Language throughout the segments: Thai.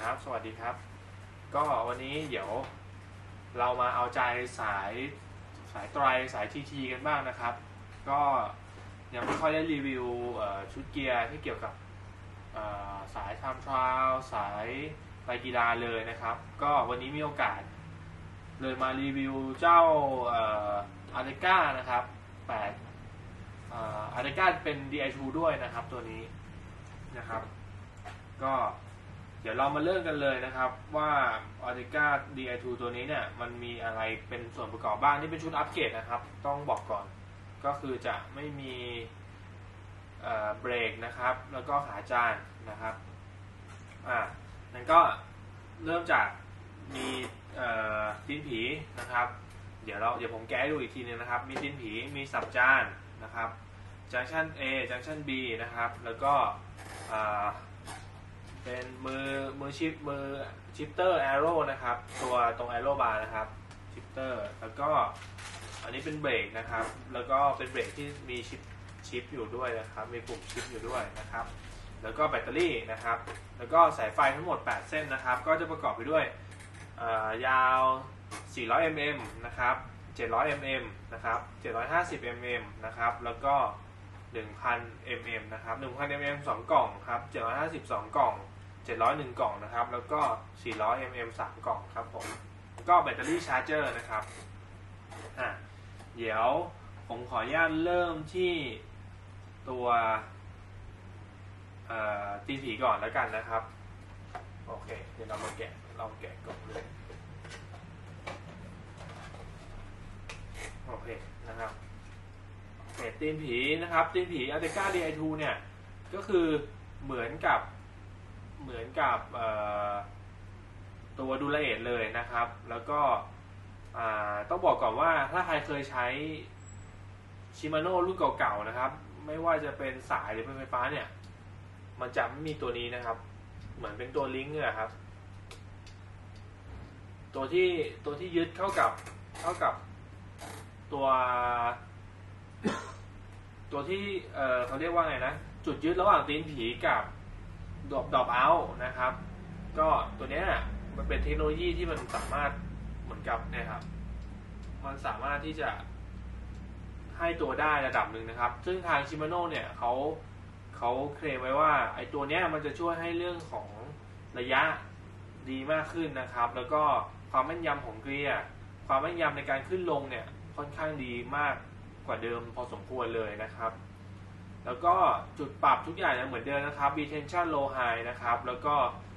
ครับสวัสดีครับก็วันนี้เดี๋ยวเรามาเอาใจสายไตรสายทีทีกันบ้างนะครับก็ยังไม่ค่อยได้รีวิวชุดเกียร์ที่เกี่ยวกับสายไทม์ทรายสายไตรกีฬาเลยนะครับก็วันนี้มีโอกาสเลยมารีวิวเจ้าอาร์เ a นะครับ8อาร์เ a เป็น DI2 ด้วยนะครับตัวนี้นะครับก็เดี๋ยวเรามาเริ่มกันเลยนะครับว่า Auriga Di2 ตัวนี้เนี่ยมันมีอะไรเป็นส่วนประกอบบ้างนี่เป็นชุดอัปเกรดนะครับต้องบอกก่อนก็คือจะไม่มีเบรกนะครับแล้วก็ขาจานนะครับนั่นก็เริ่มจากมีตีนผีนะครับเดี๋ยวผมแกะให้ดูอีกทีนึงนะครับมีตีนผีมีสับจานนะครับจังชัน A จังชัน B นะครับแล้วก็เป็นมือชิปเตอร์แอโร่นะครับตัวตรงแอโร่บาร์นะครับชิปเตอร์แล้วก็อันนี้เป็นเบรกนะครับแล้วก็เป็นเบรกที่มีชิปอยู่ด้วยนะครับมีปุ่มชิปอยู่ด้วยนะครับแล้วก็แบตเตอรี่นะครับแล้วก็สายไฟทั้งหมด8เส้นนะครับก็จะประกอบไปด้วยยาว400 mm นะครับ700 mm นะครับ750 mm นะครับแล้วก็1,000 mm นะครับ1,000 mm 2กล่องครับ750 2กล่อง700 1กล่องนะครับแล้วก็400 mm 3กล่องครับผมก็แบตเตอรี่ชาร์จเจอร์นะครับเดี๋ยวผมขออนุญาตเริ่มที่ตัวตีผีก่อนแล้วกันนะครับโอเคเดี๋ยวเรามาแกะกล่องเลยโอเคนะครับตีนผีนะครับตีนผี Auriga Di2 เนี่ยก็คือเหมือนกับตัวดูลาเอทเลยนะครับแล้วก็ต้องบอกก่อนว่าถ้าใครเคยใช้ชิมาโน่รุ่นเก่าๆนะครับไม่ว่าจะเป็นสายหรือเป็นไฟฟ้าเนี่ยมันจะไม่มีตัวนี้นะครับเหมือนเป็นตัวลิงก์เนี่ยครับตัวที่ยึดเข้ากับตัวที่เขาเรียกว่าไงนะจุดยึดระหว่างตีนผีกับดรอปเอาท์นะครับก็ตัวนี้มันเป็นเทคโนโลยีที่มันสามารถเหมือนกับเนี่ยครับมันสามารถที่จะให้ตัวได้ระดับหนึ่งนะครับซึ่งทางชิมาโน่เนี่ยเขาเคลมไว้ว่าไอ้ตัวนี้มันจะช่วยให้เรื่องของระยะดีมากขึ้นนะครับแล้วก็ความแม่นยำของเกียร์ความแม่นยำในการขึ้นลงเนี่ยค่อนข้างดีมากกว่าเดิมพอสมควรเลยนะครับแล้วก็จุดปรับทุกอย่างยังเหมือนเดิมนะครับ Retention Low High นะครับแล้วก็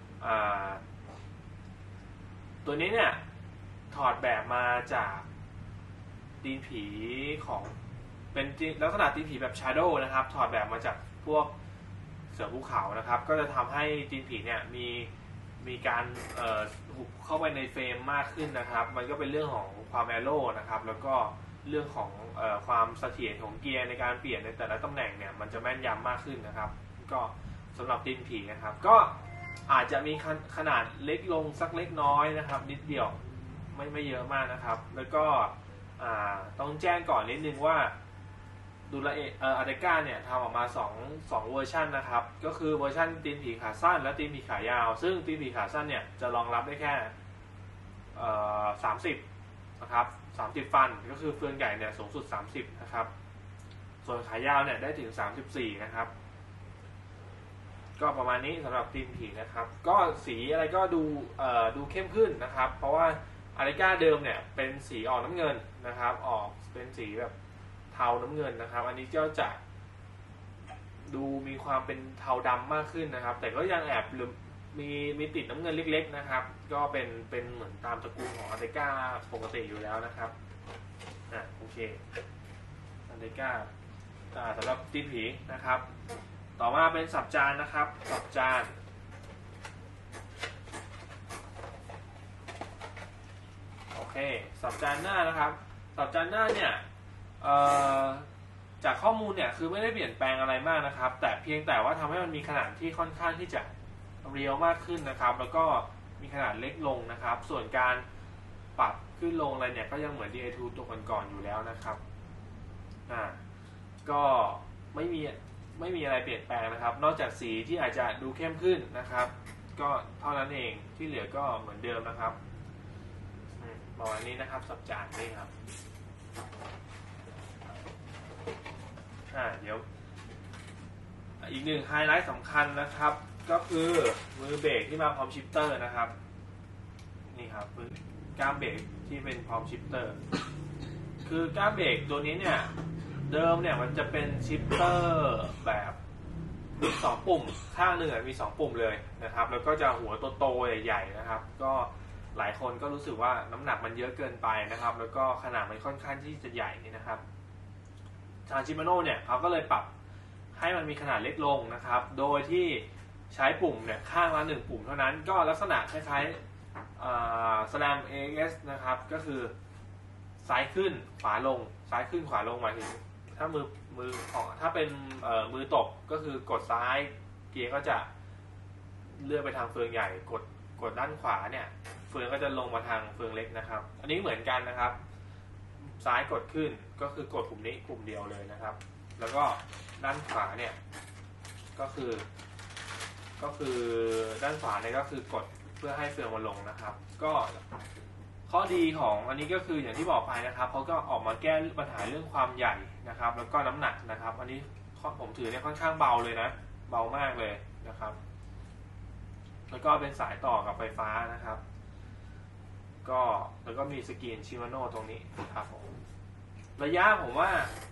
ตัวนี้เนี่ยถอดแบบมาจากตีนผีของเป็นลักษณะตีนผีแบบ Shadow นะครับถอดแบบมาจากพวกเสือภูเขานะครับก็จะทำให้ตีนผีเนี่ยมีการหุบเข้าไปในเฟรมมากขึ้นนะครับมันก็เป็นเรื่องของความแอโร่นะครับแล้วก็เรื่องของความเสถียรของเกียร์ในการเปลี่ยนในแต่ละตำแหน่งเนี่ยมันจะแม่นยำมากขึ้นนะครับก็สำหรับตีนผีนะครับก็อาจจะมีขนาดเล็กลงสักเล็กน้อยนะครับนิดเดียวไม่เยอะมากนะครับแล้วก็ต้องแจ้งก่อนนิดนึงว่าดูละAurigaเนี่ยทำออกมา2เวอร์ชันนะครับก็คือเวอร์ชันตีนผีขาสั้นและตีนผีขายาวซึ่งตีนผีขาสั้นเนี่ยจะรองรับได้แค่30นะครับ30ฟันก็คือเฟืองใหญ่เนี่ยสูงสุด30นะครับส่วนขายาวเนี่ยได้ถึง34นะครับก็ประมาณนี้สำหรับตีนผีนะครับก็สีอะไรก็ดูเข้มขึ้นนะครับเพราะว่าAurigaเดิมเนี่ยเป็นสีออกน้ำเงินนะครับออกเป็นสีแบบเทาน้ำเงินนะครับอันนี้ก็จะดูมีความเป็นเทาดำมากขึ้นนะครับแต่ก็ยังแอบมีติดน้ำเงินเล็กๆนะครับก็เป็นเหมือนตามตระกูลของAurigaปกติอยู่แล้วนะครับโอเคAurigaสำหรับตีนผีนะครับต่อมาเป็นสับจานนะครับสับจานโอเคสับจานหน้านะครับสับจานหน้าเนี่ยจากข้อมูลเนี่ยคือไม่ได้เปลี่ยนแปลงอะไรมากนะครับแต่เพียงแต่ว่าทำให้มันมีขนาดที่ค่อนข้างที่จะเรียวมากขึ้นนะครับแล้วก็มีขนาดเล็กลงนะครับส่วนการปรับขึ้นลงอะไรเนี่ยก็ยังเหมือน Di2 ตัวก่อนๆอยู่แล้วนะครับก็ไม่มีอะไรเปลี่ยนแปลงนะครับนอกจากสีที่อาจจะดูเข้มขึ้นนะครับก็เท่านั้นเองที่เหลือก็เหมือนเดิมนะครับประมาณนี้นะครับสับจานนี่ครับเดี๋ยวอีกหนึ่งไฮไลท์สำคัญนะครับก็คือมือเบรกที่มาพร้อมชิปเตอร์นะครับนี่ครับมือก้ามเบรกที่เป็นพร้อมชิปเตอร์คือก้ามเบรกตัวนี้เนี่ยเดิมเนี่ยมันจะเป็นชิปเตอร์แบบ2 ปุ่มข้างหนึ่งมี2 ปุ่มเลยนะครับแล้วก็จะหัวโตๆใหญ่ๆนะครับก็หลายคนก็รู้สึกว่าน้ำหนักมันเยอะเกินไปนะครับแล้วก็ขนาดมันค่อนข้างที่จะใหญ่นะครับทางชิมาโน่เนี่ยเขาก็เลยปรับให้มันมีขนาดเล็กลงนะครับโดยที่ใช้ปุ่มเนี่ยข้างละ1 ปุ่มเท่านั้นก็ลักษณะคล้ายๆSLAM AX นะครับก็คือซ้ายขึ้นขวาลงซ้ายขึ้นขวาลงหมายถึงถ้ามือของถ้าเป็นมือตบก็คือกดซ้ายเกียร์ก็จะเลื่อนไปทางเฟืองใหญ่กดด้านขวาเนี่ยเฟืองก็จะลงมาทางเฟืองเล็กนะครับอันนี้เหมือนกันนะครับซ้ายกดขึ้นก็คือกดปุ่มนี้ปุ่มเดียวเลยนะครับแล้วก็ด้านขวาเนี่ยก็คือด้านขวาเนี่ยก็คือกดเพื่อให้เฟืองมันลงนะครับก็ข้อดีของอันนี้ก็คืออย่างที่บอกไปนะครับเขาก็ออกมาแก้ปัญหาเรื่องความใหญ่นะครับแล้วก็น้ำหนักนะครับอันนี้ผมถือเนี่ยค่อนข้างเบาเลยนะเบามากเลยนะครับแล้วก็เป็นสายต่อกับไฟฟ้านะครับก็แล้วก็มีสกรีนชิมาโน่ตรงนี้ครับผมระยะผมว่า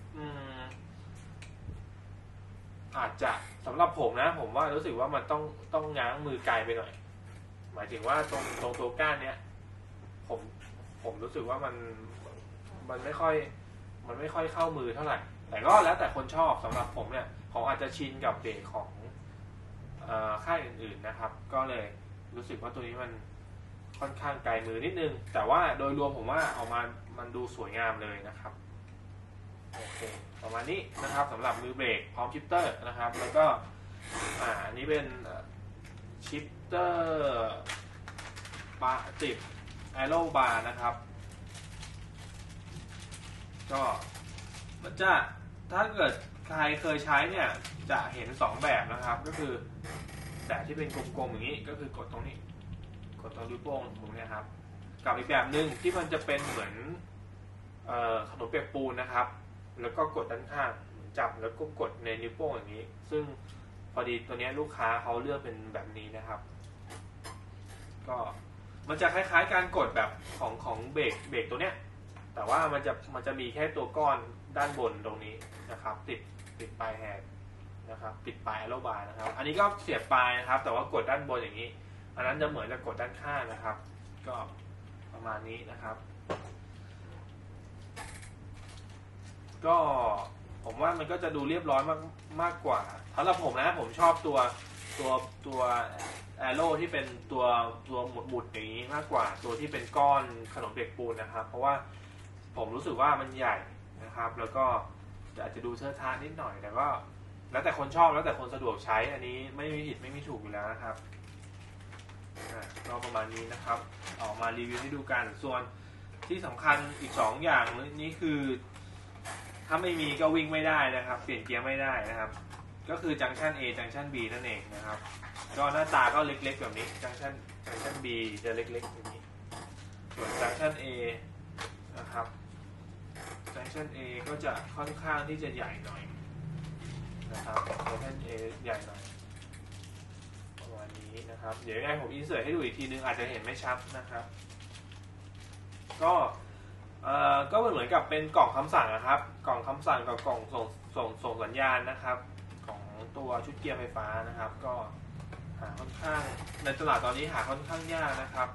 อาจจะสำหรับผมนะผมว่ารู้สึกว่ามันต้องง้างมือไกลไปหน่อยหมายถึงว่าตรงตัวก้านเนี้ยผมรู้สึกว่ามันไม่ค่อยเข้ามือเท่าไหร่แต่ก็แล้วแต่คนชอบสำหรับผมเนี่ยผมอาจจะชินกับเบรกของค่ายอื่นๆนะครับก็เลยรู้สึกว่าตัวนี้มันค่อนข้างไกลมือนิดนึงแต่ว่าโดยรวมผมว่าออกมามันดูสวยงามเลยนะครับโอเคประมาณนี้นะครับสำหรับมือเบรกพร้อมชิปเตอร์นะครับแล้วก็อันนี้เป็นชิปเตอร์บาร์ติดแอโร่บาร์นะครับก็มันจะถ้าเกิดใครเคยใช้เนี่ยจะเห็น2 แบบนะครับก็คือแบบที่เป็นกลมๆอย่างนี้ก็คือกดตรงนี้กดตรงนิ้วโป้งตรงนี้ครับกับอีกแบบหนึ่งที่มันจะเป็นเหมือนขนมเปียกปูนนะครับแล้วก็กดด้านข้างจับแล้วก็กดในนิ้วโป้งอย่างนี้ซึ่งพอดีตัวนี้ลูกค้าเขาเลือกเป็นแบบนี้นะครับก็มันจะคล้ายๆการกดแบบของเบรกตัวเนี้ยแต่ว่ามันจะมีแค่ตัวก้อนด้านบนตรงนี้นะครับติดปลายแฮนด์นะครับติดปลายแอโร่บาร์นะครับอันนี้ก็เสียบปลายนะครับแต่ว่ากดด้านบนอย่างนี้อันนั้นจะเหมือนจะกดด้านข้างนะครับก็ประมาณนี้นะครับก็ผมว่ามันก็จะดูเรียบร้อยมากกว่าสำหรับผมนะผมชอบตัวแอโร่ที่เป็นตัวหมุดอย่างนี้มากกว่าตัวที่เป็นก้อนขนมเปียกปูนนะครับเพราะว่าผมรู้สึกว่ามันใหญ่นะครับแล้วก็อาจจะดูเชิดช้านิดหน่อยแต่ก็แล้วแต่คนชอบแล้วแต่คนสะดวกใช้อันนี้ไม่มีผิดไม่มีถูกอยู่แล้วนะครับก็ประมาณนี้นะครับออกมารีวิวให้ดูกันส่วนที่สำคัญอีก2 อย่างนี้คือถ้าไม่มีก็วิ่งไม่ได้นะครับเปลี่ยนเกียร์ไม่ได้นะครับก็คือจังชัน A จังชัน B นั่นเองนะครับก็หน้าตาก็เล็กๆแบบนี้จังชัน B จะเล็กๆแบบนี้ส่วนจังชัน A นะครับจังชัน A ก็จะค่อนข้างที่จะใหญ่หน่อยนะครับจังชัน A ใหญ่หน่อยประมาณนี้นะครับเดี๋ยวยังไงผมอินเสิร์ตให้ดูอีกทีนึงอาจจะเห็นไม่ชัดนะครับก็เหมือนกับเป็นกล่องคำสั่งนะครับกล่องคำสั่งกับกล่องส่งสัญญาณนะครับของตัวชุดเกียร์ไฟฟ้านะครับก็หาค่อนข้างในตลาดตอนนี้หาค่อนข้างยากนะครับ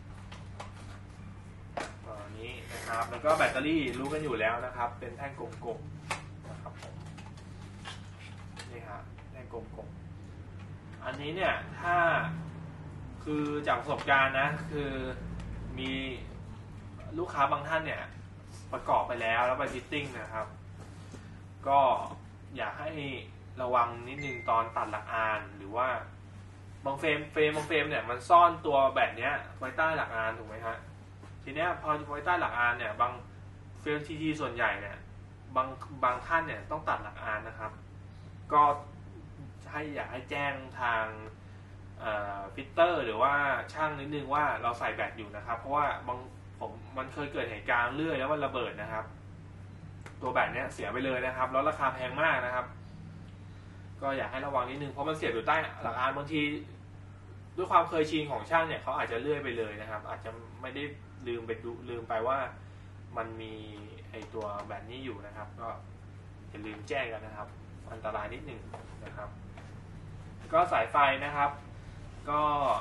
นี้นะครับแล้วก็แบตเตอรี่รู้กันอยู่แล้วนะครับเป็นแท่งกลมๆนะครับผมนี่ครับแท่งกลมๆอันนี้เนี่ยถ้าคือจากประสบการณ์นะคือมีลูกค้าบางท่านเนี่ยประกอบไปแล้วไปฟิตติ้งนะครับก็อยากให้ระวังนิดนึงตอนตัดหลักอานหรือว่าบางเฟรมเนี่ยมันซ่อนตัวแบตเนี้ยไว้ใต้หลักอานถูกไหมฮะทีเนี้ยพอไว้ใต้หลักอานเนี่ยบางเฟรมทีส่วนใหญ่เนี่ยบางท่านเนี่ยต้องตัดหลักอานนะครับก็อยากให้แจ้งทางฟิตเตอร์หรือว่าช่างนิดนึงว่าเราใส่แบตอยู่นะครับ เพราะว่ามันเคยเกิดเหตุการณ์เลื่อยแล้วมันระเบิดนะครับ ตัวแบตเนี้ยเสียไปเลยนะครับแล้วราคาแพงมากนะครับ ก็อยากให้ระวังนิดนึงเพราะมันเสียบอยู่ใต้หลักอานบางทีด้วยความเคยชินของช่างเนี่ยเขาอาจจะเลื่อยไปเลยนะครับ อาจจะไม่ได้ลืมไปว่ามันมีไอตัวแบตนี้อยู่นะครับ ก็อย่าลืมแจ้งกันนะครับ อันตรายนิดนึงนะครับ ก็สายไฟนะครับก็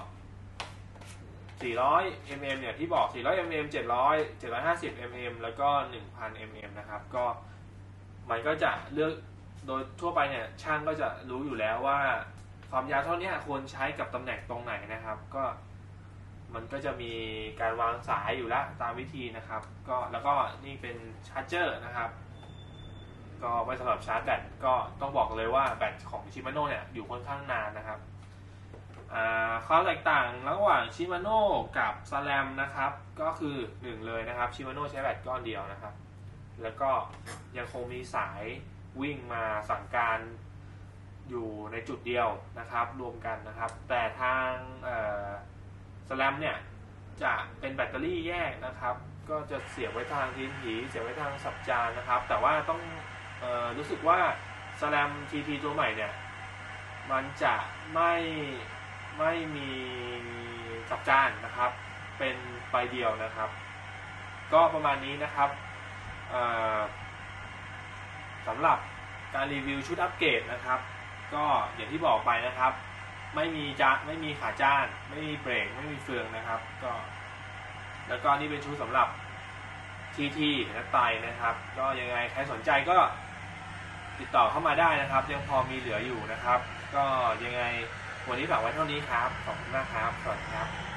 400 mm เนี่ยที่บอก400 mm 700 750 mm แล้วก็1000 mm นะครับก็มันก็จะเลือกโดยทั่วไปเนี่ยช่างก็จะรู้อยู่แล้วว่าความยาวเท่านี้ควรใช้กับตำแหน่งตรงไหนนะครับก็มันก็จะมีการวางสายอยู่แล้วตามวิธีนะครับก็แล้วก็นี่เป็นชาร์จเจอร์นะครับก็ไว้สำหรับชาร์จแบตก็ต้องบอกเลยว่าแบตของชิมาโน่เนี่ยอยู่ค่อนข้างนานนะครับข้อแตกต่างระหว่างชิมาโน่กับซาแลมนะครับก็คือ1เลยนะครับชิมาโน่ใช้แบตก้อนเดียวนะครับแล้วก็ยังคงมีสายวิ่งมาสั่งการอยู่ในจุดเดียวนะครับรวมกันนะครับแต่ทางซาแลมเนี่ยจะเป็นแบตเตอรี่แยกนะครับก็จะเสียบไว้ทางทีผีเสียบไว้ทางสับจานนะครับแต่ว่าต้องรู้สึกว่าซาแลมTTตัวใหม่เนี่ยมันจะไม่มีสับจานนะครับเป็นไฟเดียวนะครับก็ประมาณนี้นะครับสำหรับการรีวิวชุดอัปเกรดนะครับก็อย่างที่บอกไปนะครับไม่มีขาจ้านไม่มีเบรกไม่มีเฟืองนะครับก็แล้วก็นี่เป็นชุดสำหรับ TT และไตนะครับก็ยังไงใครสนใจก็ติดต่อเข้ามาได้นะครับยังพอมีเหลืออยู่นะครับก็ยังไงวันนี้ฝากไว้เท่านี้ครับขอบคุณมากครับสวัสดีครับ